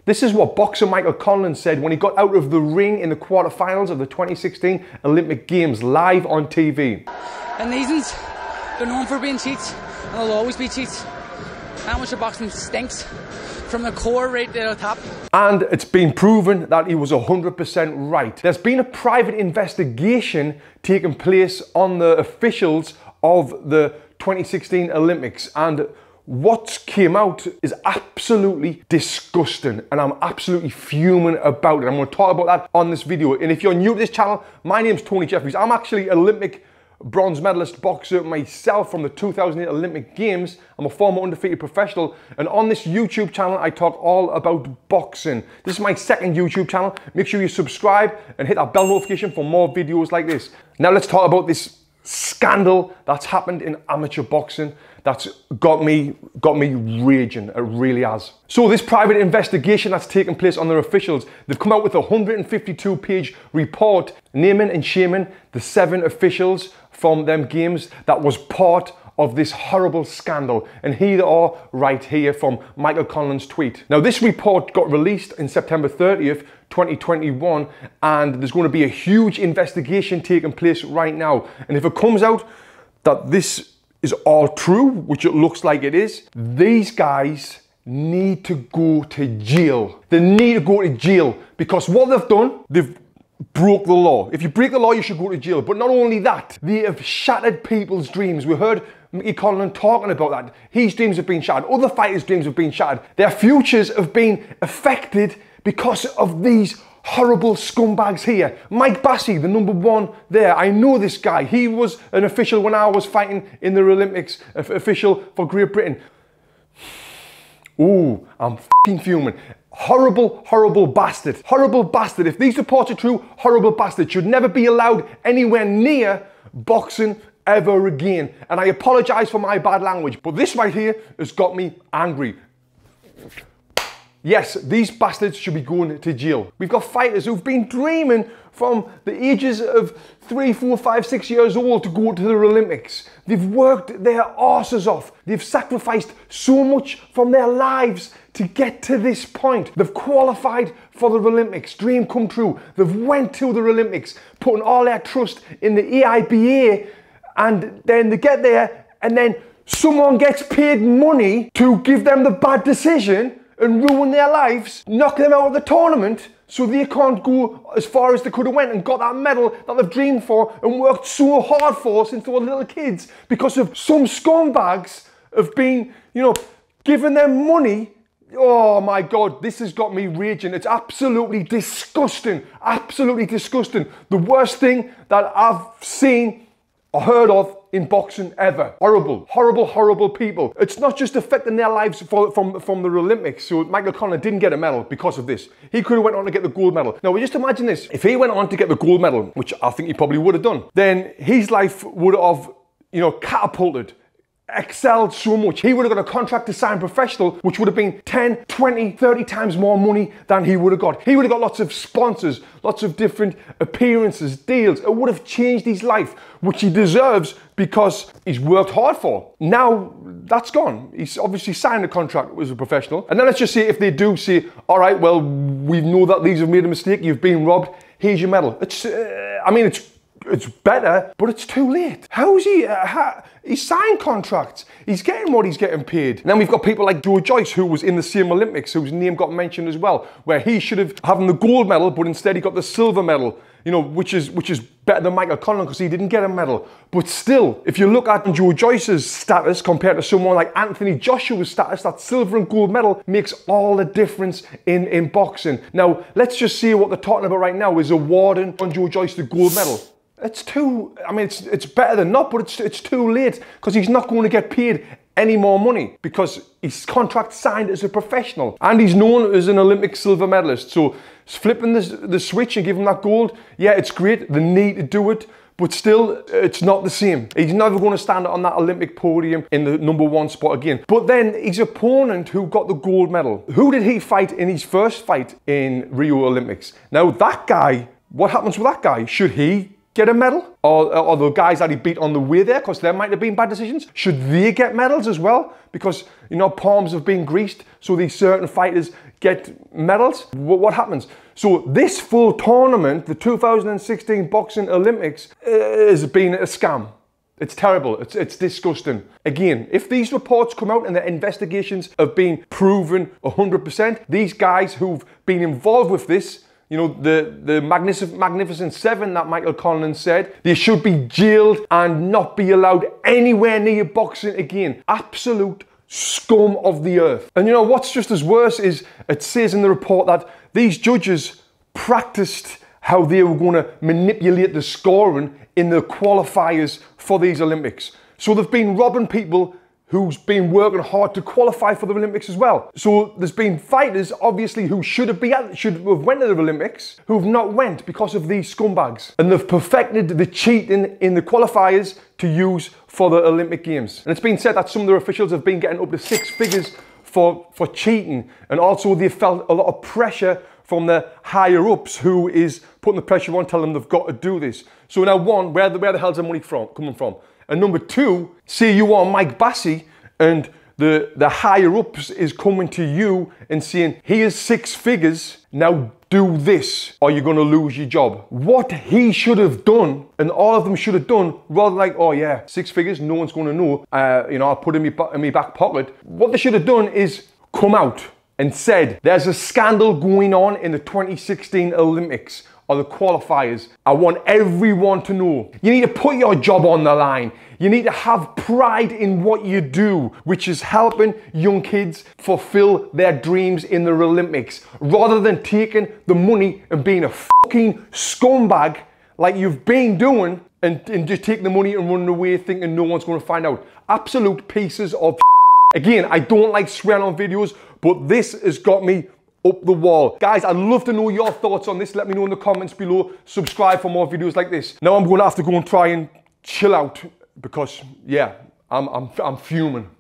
This is what boxer Michael Conlan said when he got out of the ring in the quarterfinals of the 2016 Olympic Games live on TV. And these they're known for being cheats, and they'll always be cheats. Amateur boxing stinks from the core right to the top. And it's been proven that he was 100% right. There's been a private investigation taking place on the officials of the 2016 Olympics, and what came out is absolutely disgusting, and I'm absolutely fuming about it. I'm going to talk about that on this video. And if you're new to this channel, my name's Tony Jeffries. I'm actually Olympic bronze medalist boxer myself from the 2008 Olympic Games. I'm a former undefeated professional, and on this YouTube channel I talk all about boxing. This is my second YouTube channel. Make sure you subscribe and hit that bell notification for more videos like this. Now let's talk about this scandal that's happened in amateur boxing that's got me raging. It really has. So this private investigation that's taken place on their officials, they've come out with a 152-page report naming and shaming the 7 officials from them games that was part of this horrible scandal. And here they are right here from Michael Conlan's tweet. Now this report got released in September 30th, 2021, and there's going to be a huge investigation taking place right now. And if it comes out that this is all true, which it looks like it is, these guys need to go to jail. They need to go to jail because what they've done, they've broke the law. If you break the law, you should go to jail. But not only that, they have shattered people's dreams. We heard Michael Conlan talking about that. His dreams have been shattered. Other fighters' dreams have been shattered. Their futures have been affected because of these horrible scumbags here. Mike Bassey, the #1 there. I know this guy. He was an official when I was fighting in the Olympics, official for Great Britain. Ooh, I'm f***ing fuming. Horrible, horrible bastard. Horrible bastard. If these reports are true, horrible bastard should never be allowed anywhere near boxing ever again. And I apologize for my bad language, but this right here has got me angry. Yes, these bastards should be going to jail. We've got fighters who've been dreaming from the ages of 3, 4, 5, 6 years old to go to the Olympics. They've worked their arses off. They've sacrificed so much from their lives to get to this point. They've qualified for the Olympics, dream come true. They've went to the Olympics, putting all their trust in the AIBA, and then they get there, and then someone gets paid money to give them the bad decision and ruin their lives, knock them out of the tournament so they can't go as far as they could have went and got that medal that they've dreamed for and worked so hard for since they were little kids, because of some scumbags have been, you know, giving them money. Oh my God, this has got me raging. It's absolutely disgusting. Absolutely disgusting. The worst thing that I've seen or heard of in boxing ever. Horrible, horrible, horrible people. It's not just affecting their lives from the Olympics. So Michael Conlan didn't get a medal because of this. He could have went on to get the gold medal. Now, just imagine this. If he went on to get the gold medal, which I think he probably would have done, then his life would have, you know, catapulted, excelled so much. He would have got a contract to sign professional, which would have been 10, 20, 30 times more money than he would have got. He would have got lots of sponsors, lots of different appearances, deals. It would have changed his life, which he deserves because he's worked hard for. Now that's gone. He's obviously signed a contract as a professional. And then let's just say if they do say, all right, well, we know that these have made a mistake, you've been robbed, here's your medal. It's, I mean, it's better, but it's too late. How's he? He's signed contracts. He's getting what he's getting paid. And then we've got people like Joe Joyce, who was in the same Olympics, whose name got mentioned as well, where he should have having the gold medal, but instead he got the silver medal. You know, which is better than Michael Conlan because he didn't get a medal. But still, if you look at Joe Joyce's status compared to someone like Anthony Joshua's status, that silver and gold medal makes all the difference in boxing. Now, let's just see what they're talking about right now is awarding on Joe Joyce the gold medal. It's too, I mean, it's better than not, but it's too late because he's not going to get paid any more money because his contract signed as a professional and he's known as an Olympic silver medalist. So flipping the switch and giving him that gold, yeah, it's great. They need to do it, but still, it's not the same. He's never going to stand on that Olympic podium in the #1 spot again. But then his opponent who got the gold medal, who did he fight in his first fight in Rio Olympics? Now that guy, what happens with that guy? Should he get a medal? Or the guys that he beat on the way there, because there might have been bad decisions, should they get medals as well? Because, you know, palms have been greased, so these certain fighters get medals, what happens? So this full tournament, the 2016 Boxing Olympics, has been a scam. It's terrible, it's disgusting. Again, if these reports come out and the investigations have been proven 100%, these guys who've been involved with this, you know, the Magnificent Seven that Michael Conlan said, they should be jailed and not be allowed anywhere near boxing again. Absolute scum of the earth. And you know what's just as worse is it says in the report that these judges practiced how they were going to manipulate the scoring in the qualifiers for these Olympics. So they've been robbing people who's been working hard to qualify for the Olympics as well. So there's been fighters, obviously, who should have went to the Olympics, who've not went because of these scumbags. And they've perfected the cheating in the qualifiers to use for the Olympic Games. And it's been said that some of their officials have been getting up to 6 figures for cheating. And also they've felt a lot of pressure from the higher ups who is putting the pressure on, telling them they've got to do this. So now one, where the hell's the money coming from? And number two, say you are Mike Bassey and the higher ups is coming to you and saying, here's 6 figures, now do this or you're gonna lose your job. What he should have done, and all of them should have done, rather than like, oh yeah, 6 figures, no one's gonna know, you know, I'll put it in my back pocket. What they should have done is come out and said, there's a scandal going on in the 2016 Olympics or the qualifiers. I want everyone to know. You need to put your job on the line. You need to have pride in what you do, which is helping young kids fulfill their dreams in the Olympics, rather than taking the money and being a fucking scumbag like you've been doing and just taking the money and running away thinking no one's going to find out. Absolute pieces of Again, I don't like swearing on videos, but this has got me up the wall. Guys, I'd love to know your thoughts on this. Let me know in the comments below. Subscribe for more videos like this. Now I'm going to have to go and try and chill out because, yeah, I'm fuming.